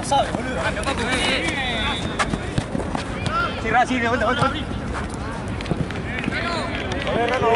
sabe, boludo. Sí, de vuelta. A ver, Rama,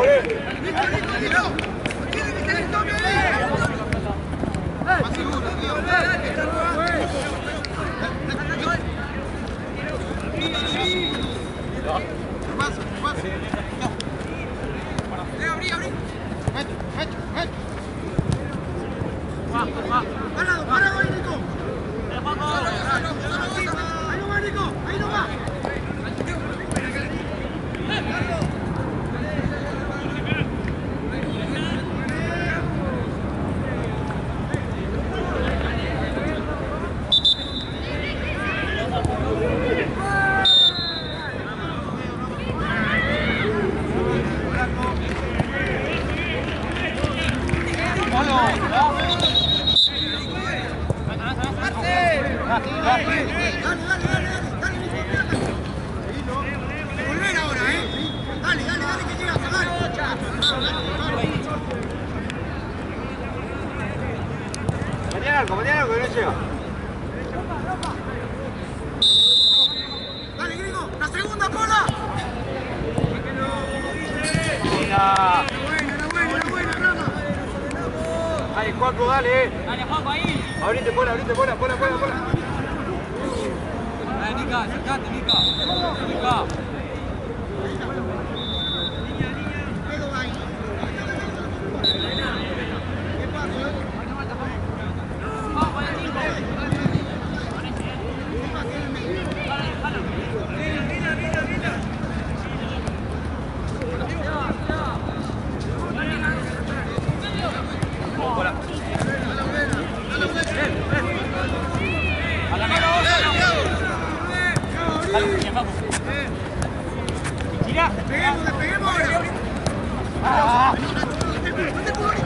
Mañana algo que no llega. Dale, Griego, la segunda bola. Mira. Buena, Rama. Dale, Juaco, dale. Dale, Juaco, ahí. Abrite, bola. Dale, Nica, acercate, Nica. Despeguemos ahora. Mete el culo.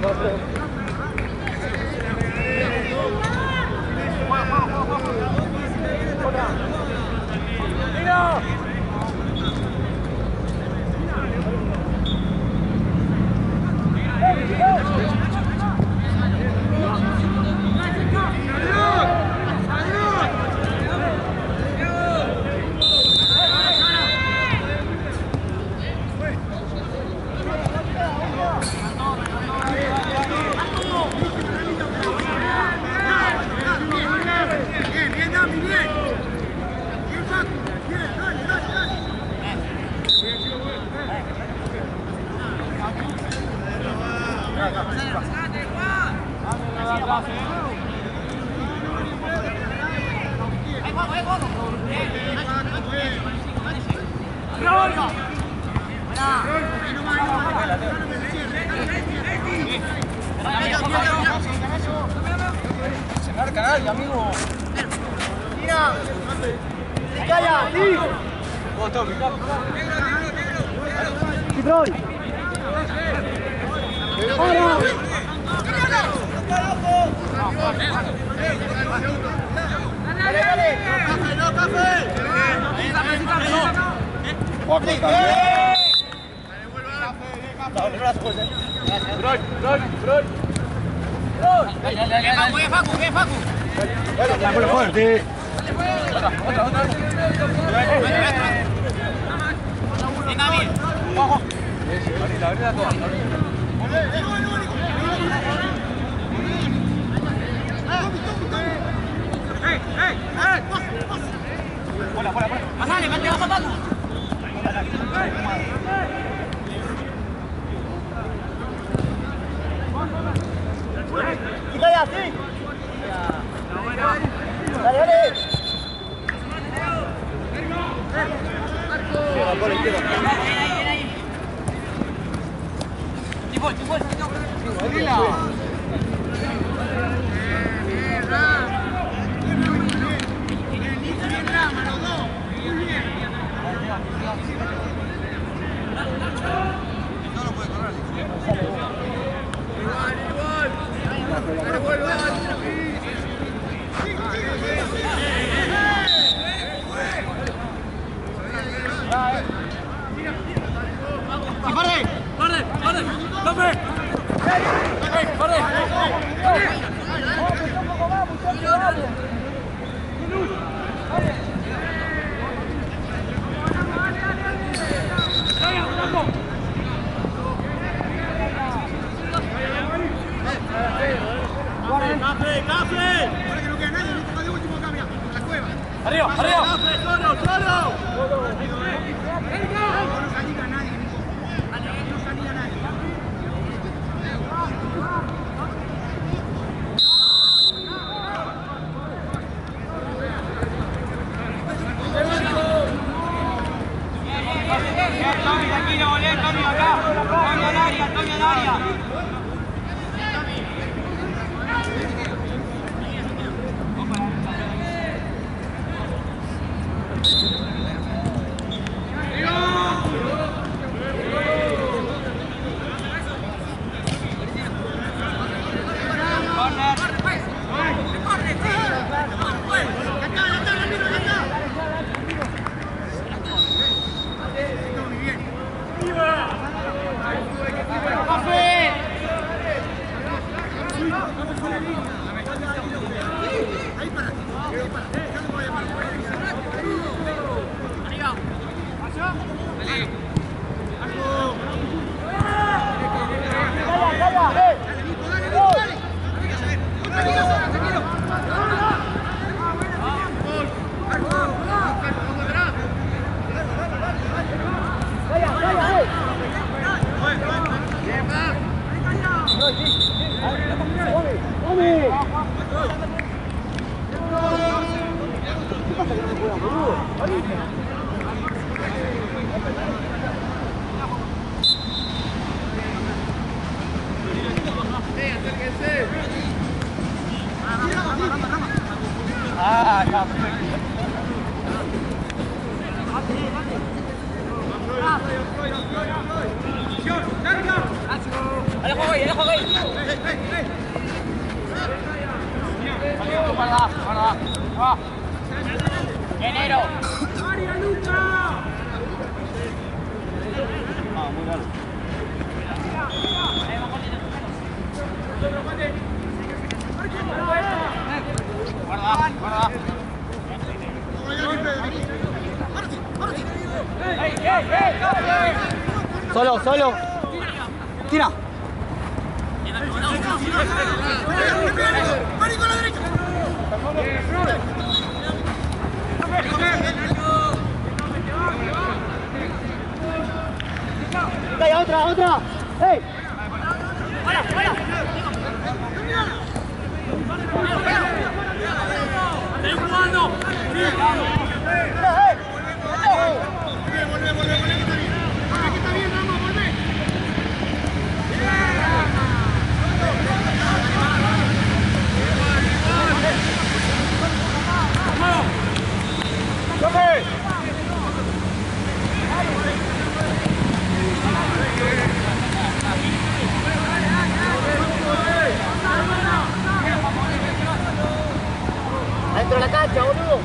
Se marca nadie, amigo. Mira. Calla, sí. Citrón. Dale, dale. Café, no, café. Dale, fuerte. Venga bien. Abrila toda. Pasale, mete la Paco. ¡Quita ya, sí! ¡Dale, dale! Por la izquierda. Tifol. ¡Abrila! Arriba. Tommy, tranquilo, volé, Tommy, acá. Tommy al área. Dale, juego ahí. guarda, guarda. Va. Enero. Muy raro. Guarda, guarda. Solo, solo. Tira. Mari con la derecha. ¡Calla, otra, otra! ¡Ey! Adentro de la cancha, boludo.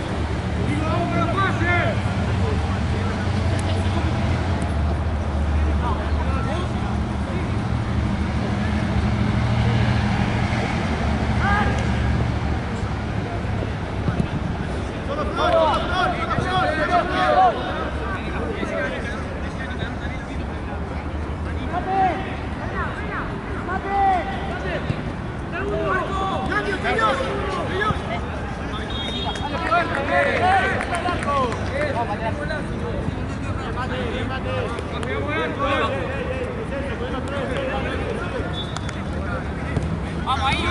Vamos ahí,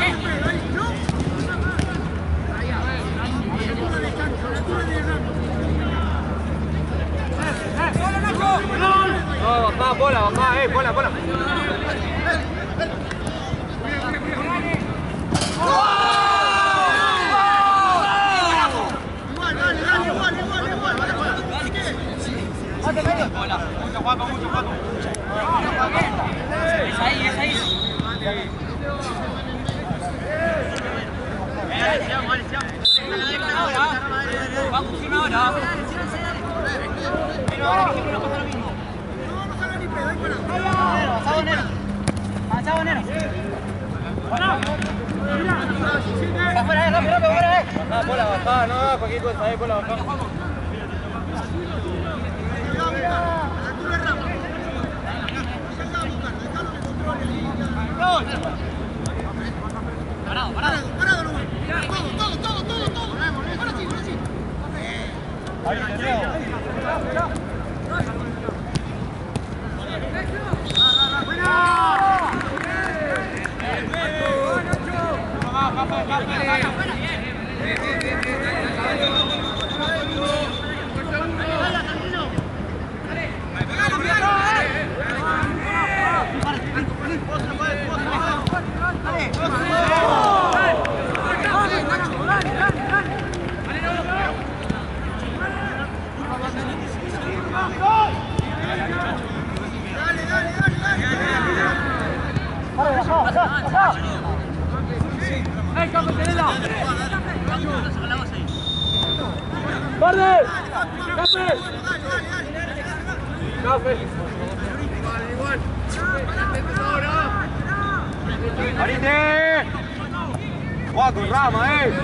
No, bajá, bola, bola, bola. Bola. Mucho guapo, mucho guapo. Es ahí, es ahí. Vamos, una hora. Pero ahora que no pasa lo mismo. Avanzado Nero. Avanzado Nero. Está fuera, rápido, rápido, fuera, Bajá, bola, bajá, no, cualquier cosa, bola, bajá. Parado, parado. Parado nomás. Todo. Ahora sí. Ahí, Leo. ¡Guarde! ¡Café! ¡Arite! ¡Juega con Rama,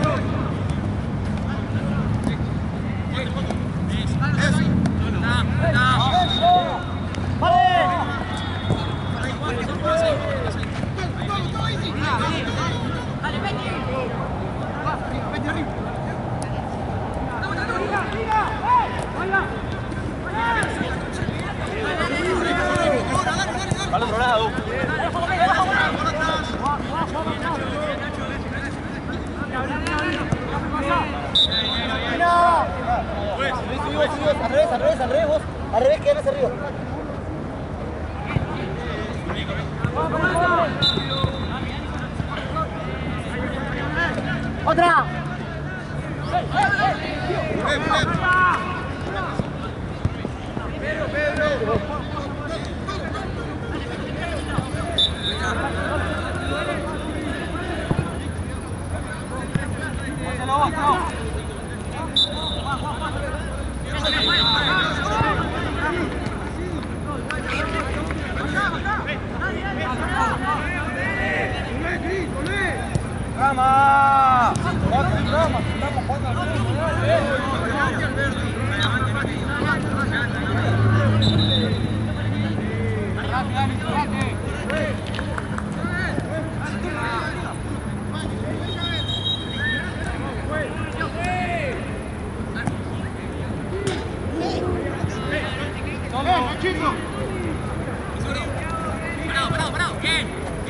Al otro lado. Al revés, vos. Al revés, queda más arriba. ¡Otra! Rama! Rama, chico! Parado, bien.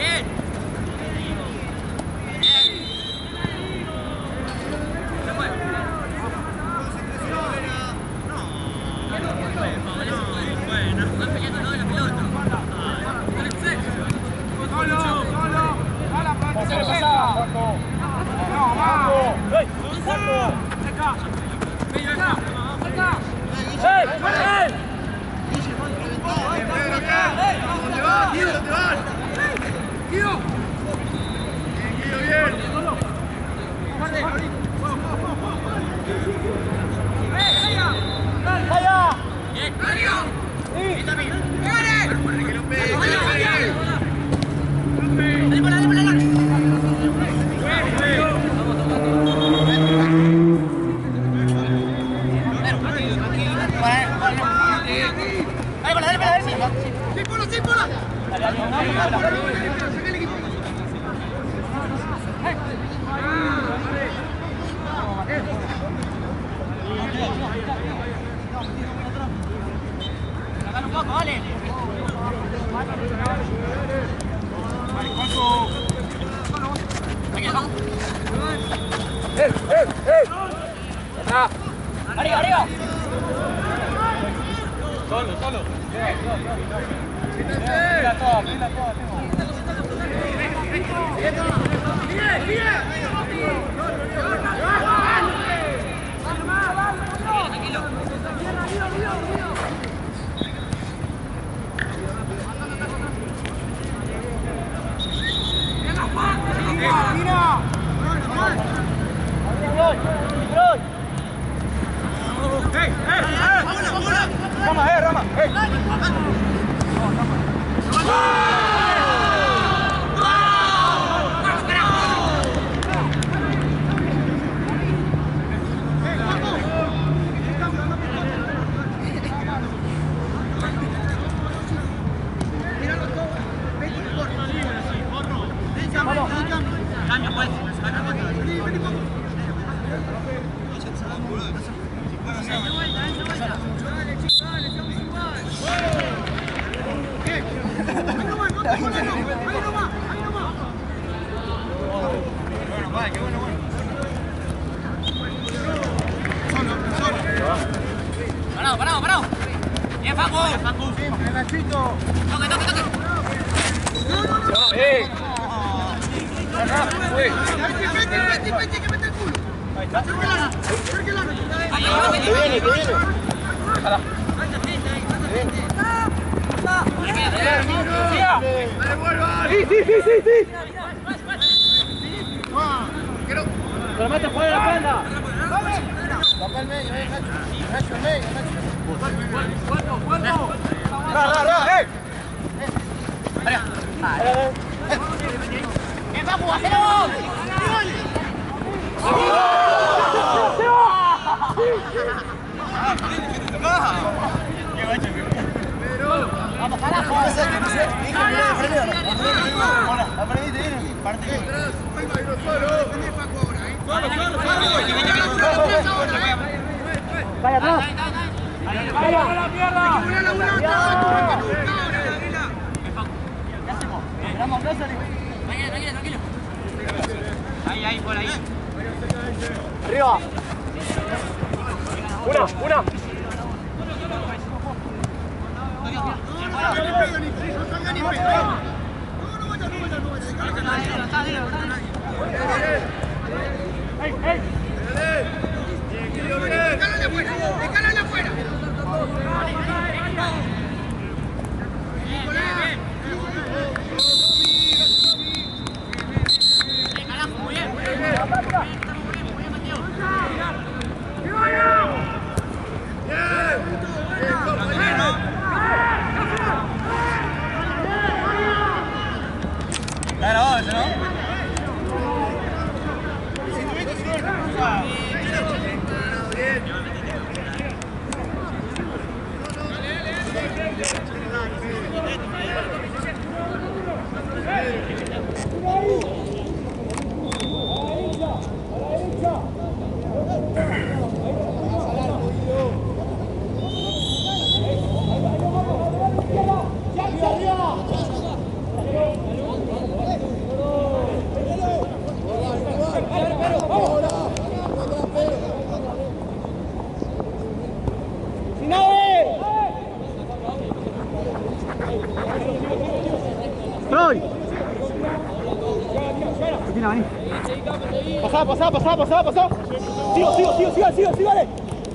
Arriba. Solo. Pila toda. Rama. Cambio pues. Parado. Bien, Facu. Nachito. Toque. Vete, que mete el culo. Ahí, Que viene. Sí. Pero mete fuera la espalda. Toca el medio, Nacho, el medio. ¡Bien, Facu, hacelo! Vamos, carajo. Vaya atrás. ¡Vaya la mierda! Tranquilo. Ahí, por ahí. Arriba. Una. ¡Escálale afuera! Pasá. Sigo, dale.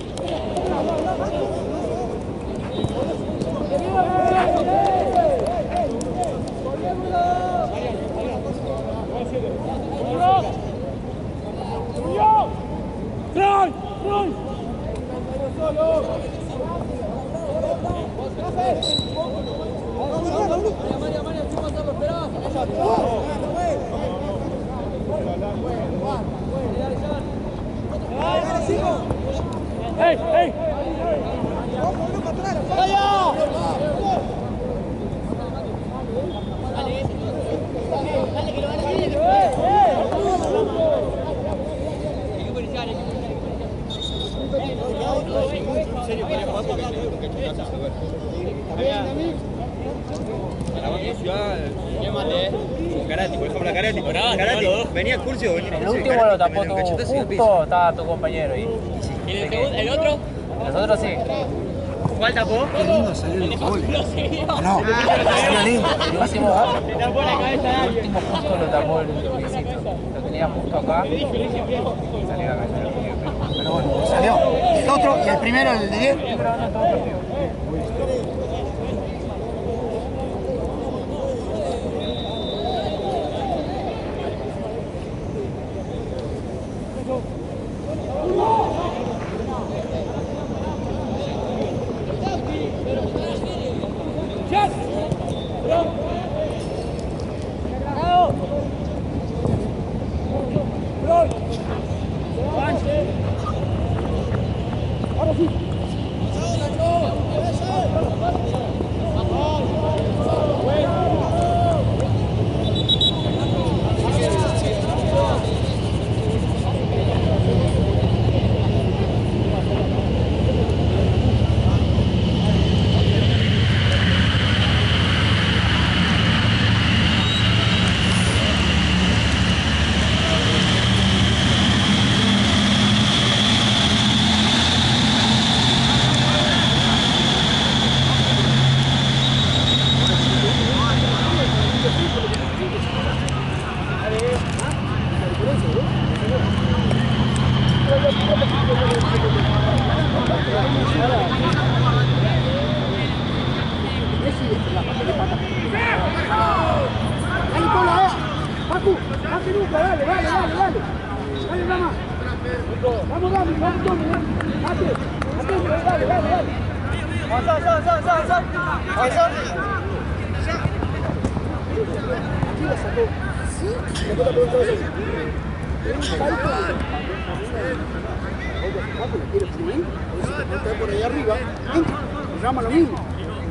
¡Ey! Venía Curcio, el último lo tapó tú, justo estaba tu compañero ahí. ¿Y el otro? Los otros sí. ¿Cuál tapó? Qué lindo salió el gol. No, salió lindo. El último justo lo tapó el Luisito. Lo tenía justo acá. Y salió la cabeza. Pero bueno, salió. El otro y el primero, el de 10. Por ahí arriba, llama lo mismo.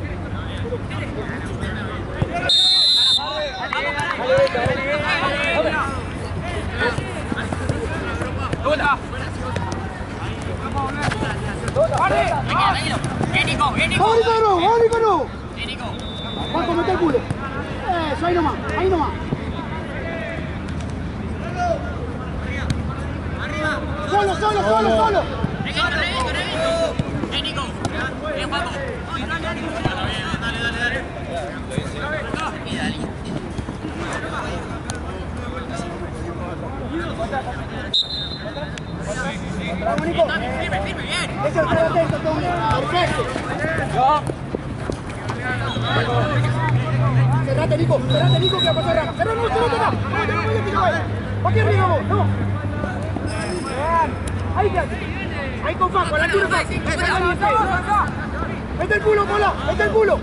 Paco, mete el culo. Eso, ahí nomás. Solo. Nico. Paco. Dale. Vamos, Nico. Firme, bien. Eso, estar atento, Tony. Perfecto. Cerrate, Nico, que va a pasar Rama. Cerrate acá. No, aquí arriba vos, no. Ahí quédate. Ahí con Paco, a la altura Paco. Mete el culo, Pola, mete el culo.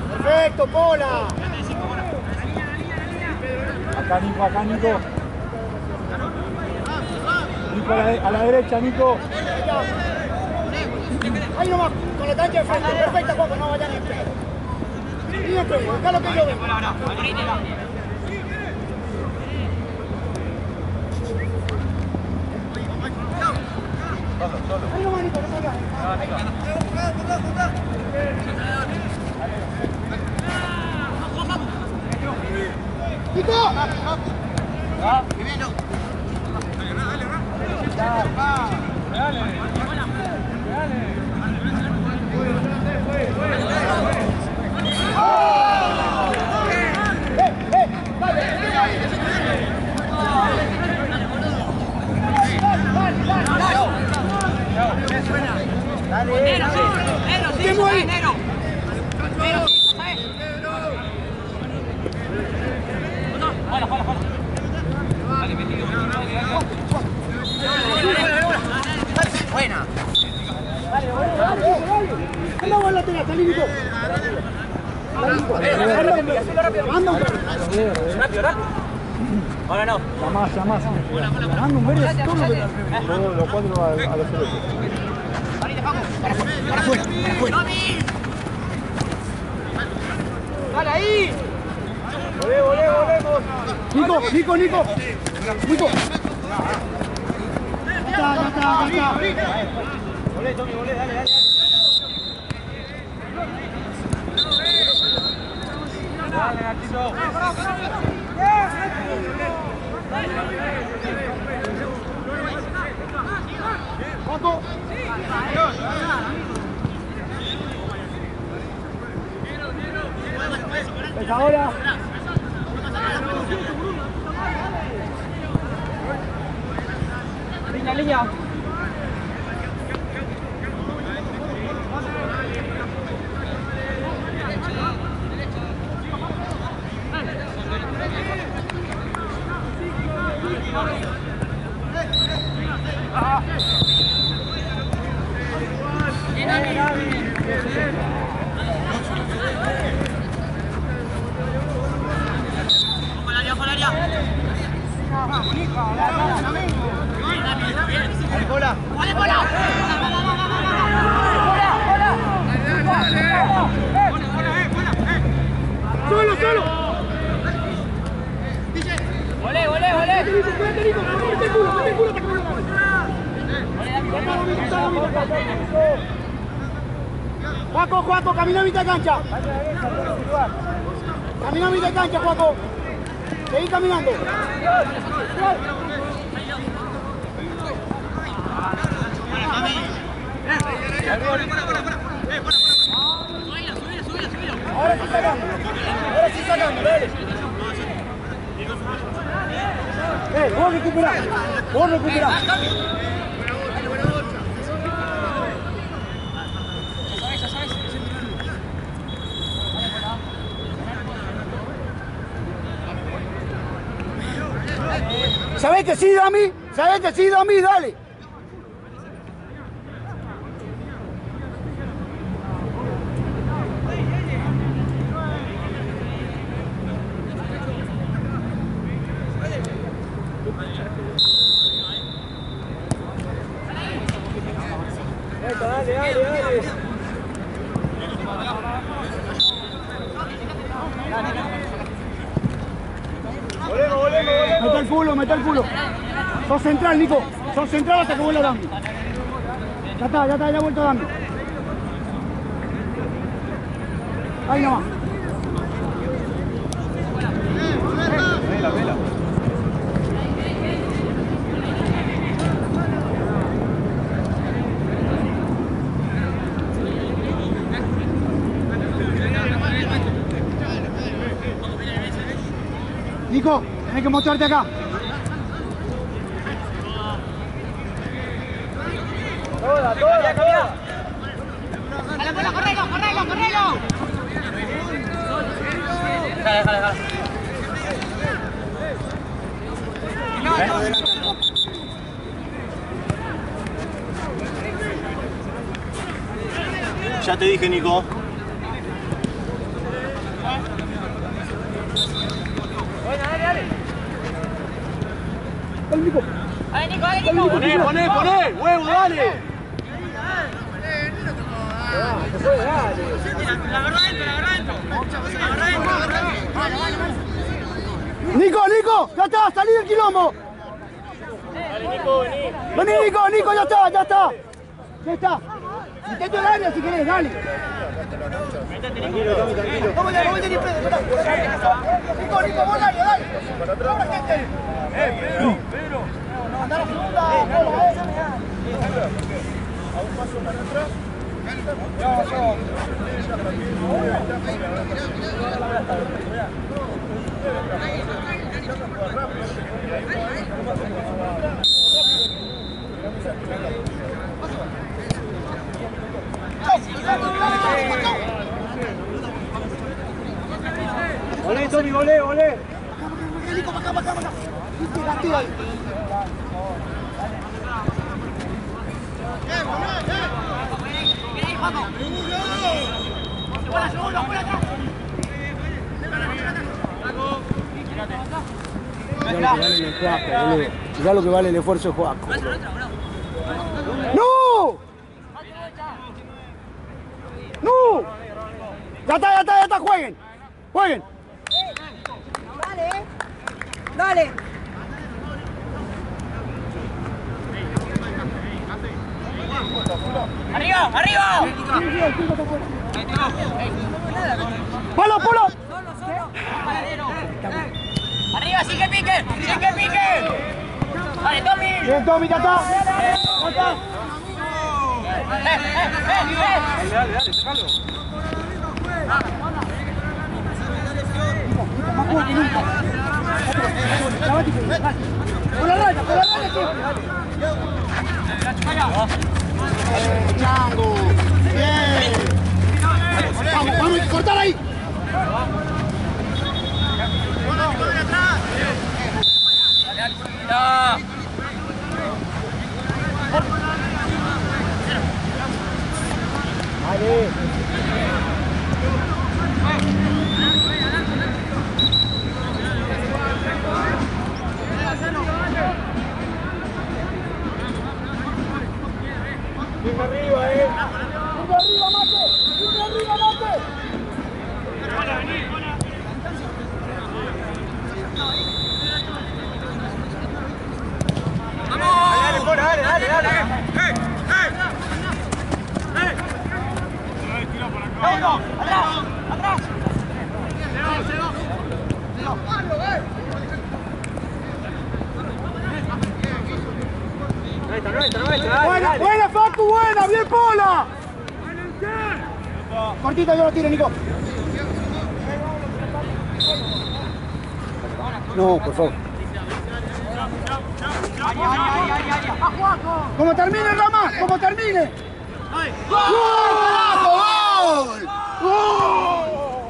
Perfecto, Pola. Acá, Nico. Nico a la derecha, Nico. Ahí nomás, con la cancha de frente. Perfecta, Juanjo, no vayan a esperar. Fíjate, busca lo que yo veo. Ahí nomás, Nico, no salgas. ¡Nico! Buena. Anda vos lateral, salí Nico. Anda un perro. Rápido, rápido. Ahora no. Llamás. Ganando un verde, todo lo que... Los cuatro a los celestes. Para afuera. ¡Dale ahí! Volemos. Nico. Ya está. Volé, Tommy, dale. Dale, Narciso. Juanjo. Es ahora. Línea. Solo. Volé. Mete el culo para que no lo Juaco, camina a mitad de cancha. Camina a mitad de cancha, Juaco. Seguí caminando. Ahora sí sacando, dale. Vos recuperá. ¿Sabés que sí, Dami? Dale. Dale. Mete el culo. Sos central, Nico. Sos central hasta que vuelva Dami. Ya ha vuelto Dami. Ahí nomás. Vela. Nico, tenés que mostrarte acá. Toda. ¡Correlo! Déjala. Ya te dije, Nico. dale, Nico. Dale, Nico, dale, Nico. Poné, huevo, dale. La agarró adentro. Nico, ya está, salí del quilombo. Vení, Nico, ya está. Ya está. Metete al área si querés, dale. Tranquilo. No voy a ir Nico, vos dale. Ahora, gente. Pedro. Andá a la segunda bola, A un paso para atrás. Olé, Tommy, olé. Nico, para acá. Viste, gatillo ahí. Mirá lo que vale el esfuerzo de Joaco. ¡No! Ya está, jueguen. Dale. ¡Arriba! ¡Polo! ¡Arriba, sí que pique! ¡Vale, Tommy! Bien, Tommy, ya está. Dale, sacalo. Por la raya Chango. Bien. Vamos, hay que cortar ahí. Venga arriba, Mate. ¡Atrás! Buena, Facu, buena, bien Pola. Cortita, yo lo tiro, Nico. No, por favor. Como termine, Rama, como termine. ¡Gol! ¡Gol!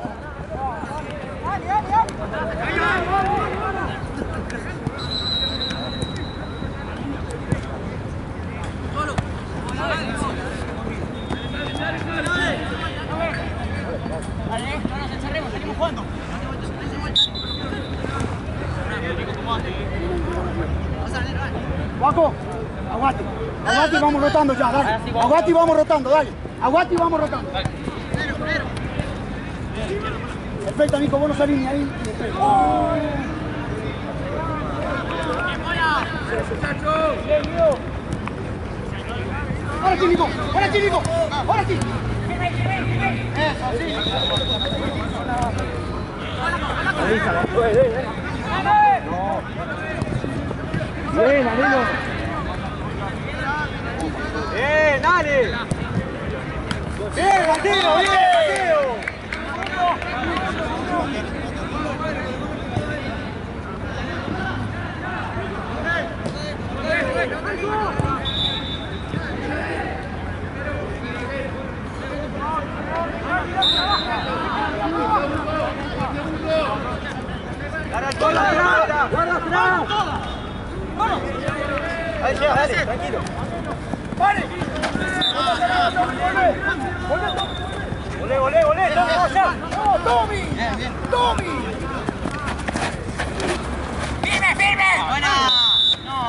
No nos encerremos, seguimos jugando. Guaco, aguante. Aguante y vamos rotando ya, dale. Aguante y vamos rotando, dale. Aguante y vamos rotando. Perfecto, Nico, vos no salís ni ahí. Ahora sí, Nico. Ahora sí. Bien, Danilo. Bien, dale. Bien, Mateo, bien, Mateo. Guarda atrás. Ahí llega, dale, tranquilo. ¡Vale! Olé, vamos allá. ¡No, Tommy! ¡Tommy! ¡Firme! ¡Buena! No.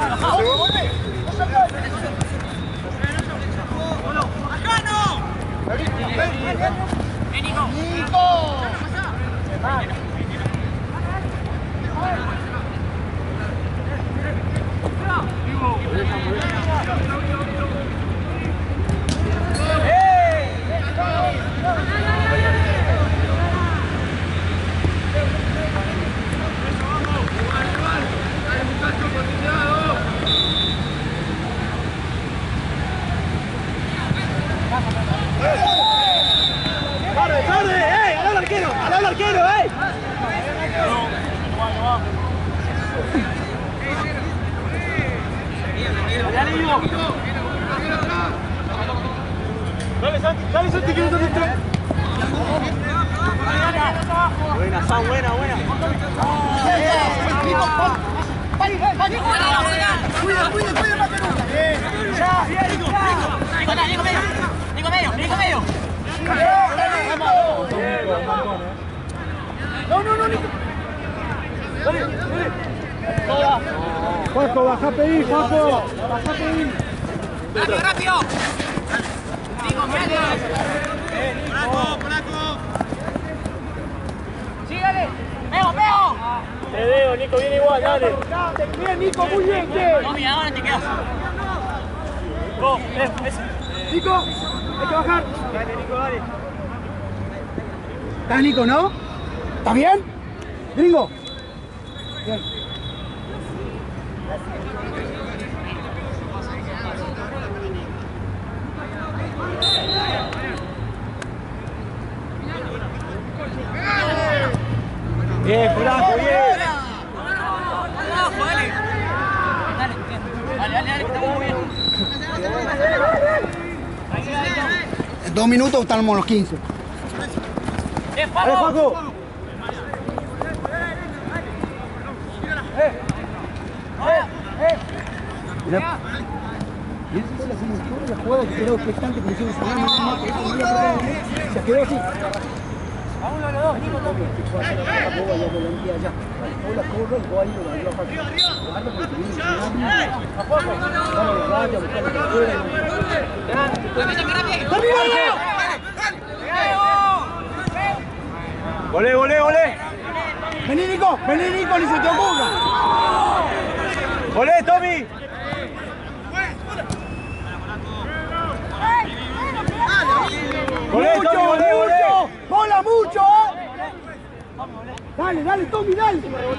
Dale, Santi, que no te distrae. Buena, San, buena. Cuida más que nunca. Nico medio. No, Nico. Dale. Juaco, baja a pedir, Juaco. Baja a pedir. Rápido. Nico, Polaco. Sígale. Pego. Te veo, Nico, viene igual, dale. Bien, Nico, muy bien, ¿qué? No, mira, ahora te quedas. Nico, hay que bajar. Dale, Nico, dale. ¿Estás, Nico, no? ¿Estás bien? Gringo. Bien. Bien, Polaco, bien. Dale, estamos muy bien. En 2 minutos estamos los 15. Paco! Mirá. Y esa fue la jugada que quedó expectante que le hicieron se quedó así. A uno de los dos, Nico, toque. ¡Volé! Vení, Nico, ni se te ocurra. ¡Volé, Tommy! ¡Mucho! ¡Bola mucho! Dale, Tommy, dale.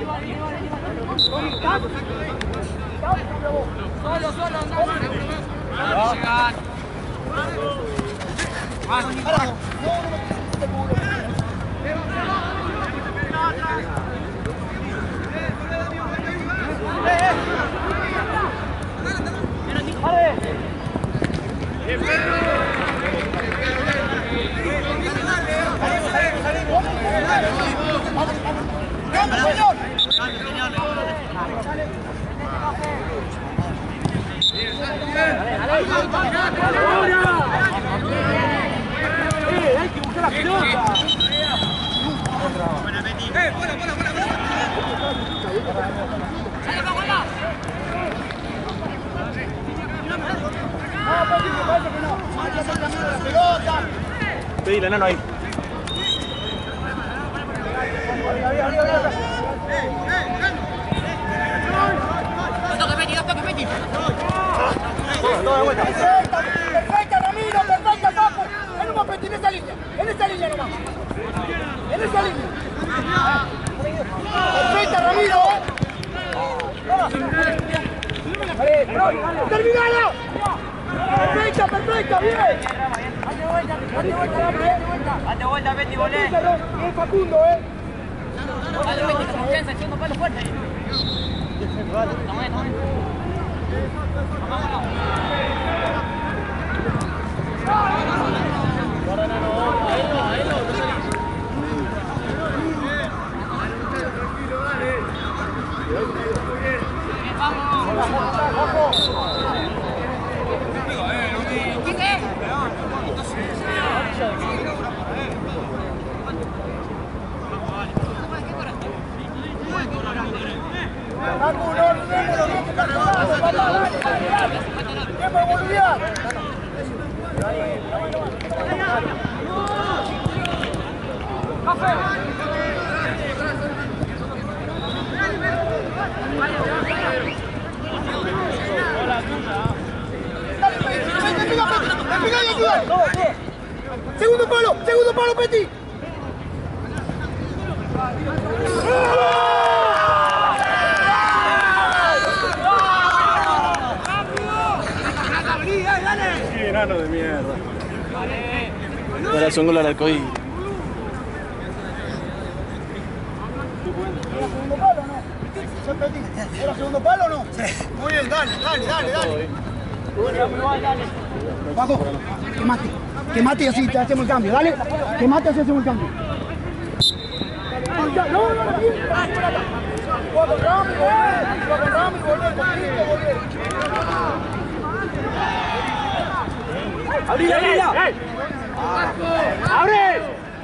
Hay que buscar la pelota. Pedile, enano ahí. Todo de vuelta. Perfecta, Ramiro, perfecta, Paco. En un momento, en esa línea nomás. En esa línea. Perfecta, Ramiro. ¡Terminalo! Perfecta, bien. Date vuelta, Betty, volé. Es Facundo, Dale, Betty, con confianza, echando palo fuerte. Paco, no olvidemos bien que está jugando, papá, dale, dale. Tiempo de boludear. Pega y ayuda. Segundo palo, Peti. ¡Qué enano de mierda! Ahora son gol al arcoíris. ¿Era segundo palo o no? ¿Era segundo palo o no? Sí. Muy bien, dale. Paco, quemate y así te hacemos el cambio, dale. Quemate y así hacemos el cambio. No, bien. Juega con Rami, volver. ¡Abrila! ¡Abre!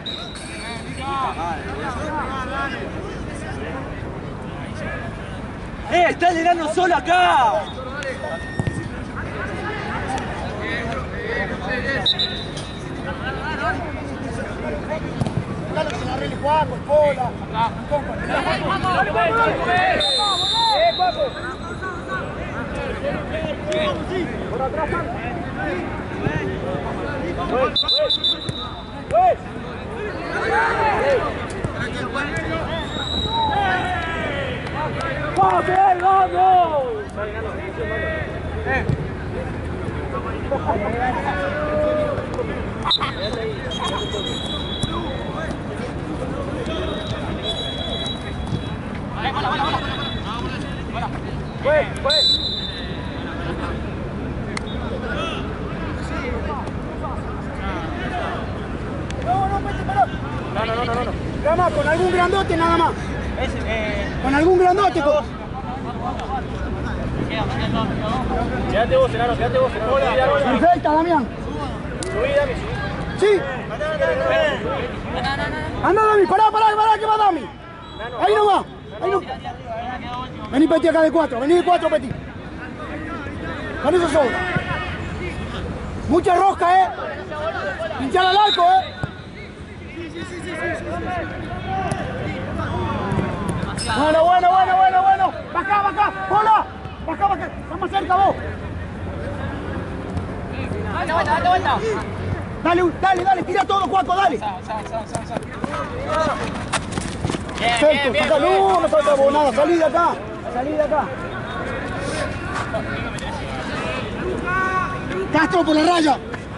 ¡Está el enano solo acá! Dale que se la arregle Juaco, el Pola. Por atrás, ¡Vamos! No. Rama, con algún grandote nada más. Con algún grandote. Quédate vos, enano. Perfecta, Damián. Subí, Dami. Sí. Anda, Dami, pará, que va Dami. Ahí no va. Vení, Peti, acá de 4. Vení de 4, Peti. Con eso sobra. Mucha rosca, Pinchar al arco, Bueno. Baja. Hola. Baja. Estamos cerca, vos. Date vuelta. Dale. Tira todo, Juaco, dale. Perfecto. Saca, no falta vos nada. Salí de acá. Castro por la raya.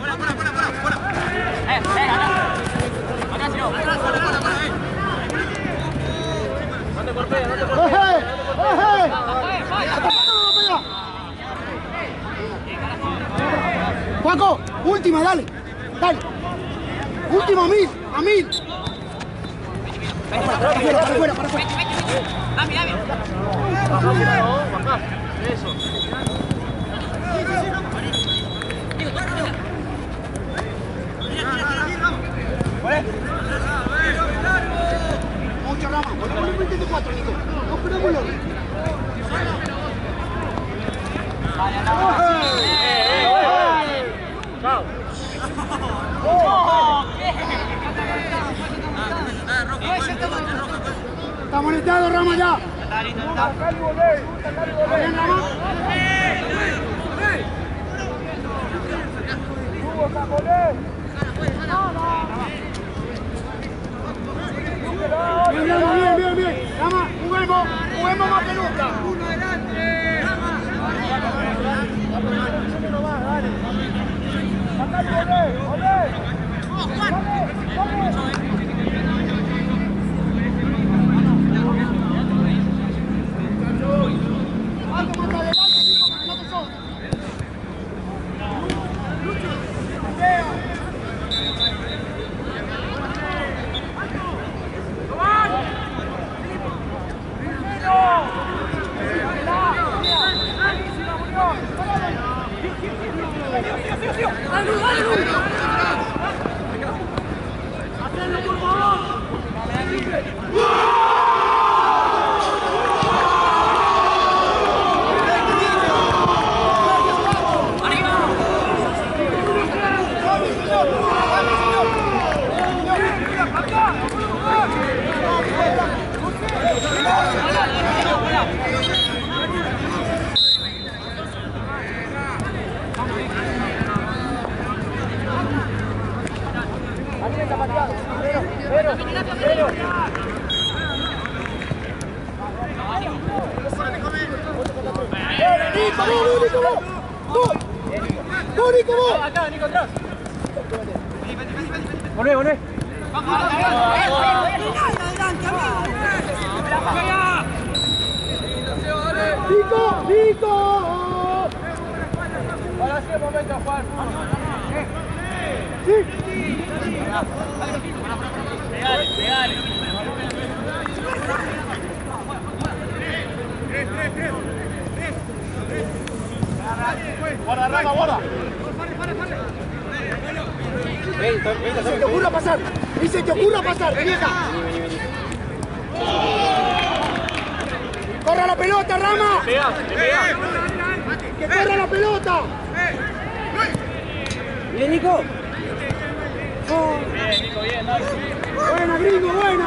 Acá si no. Juaco, última, dale. Última, a mil. Para afuera. Dame. Bajá. Eso. Mucho Rama. Ponemos el 24, Nico. No esperémoslo. Chao. Está monetado, Rama, ya. Bien, Rama. Bien. Rama, juguemos más que nunca. Uno adelante. Acá, Nico, atrás. Volvé, volvé. ¡Nico! Ahora sí, momento, Juan. ¡Sí! Pegale. Guarda, Rama, guarda. ¡Se te ocurra pasar! ¡Y se te ocurra pasar! ¡Vení acá! ¡Corra la pelota, Rama! Pegá. ¡Que corra la pelota! Bien, Nico. Bien, Nico, bien, dale. ¡Buena, gringo, buena!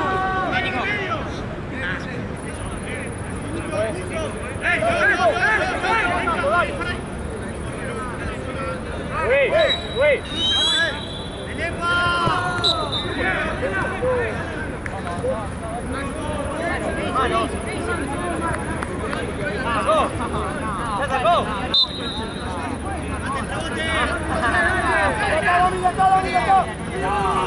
Güey. ¡Ya sacó! ¡Acá, Domi, acá!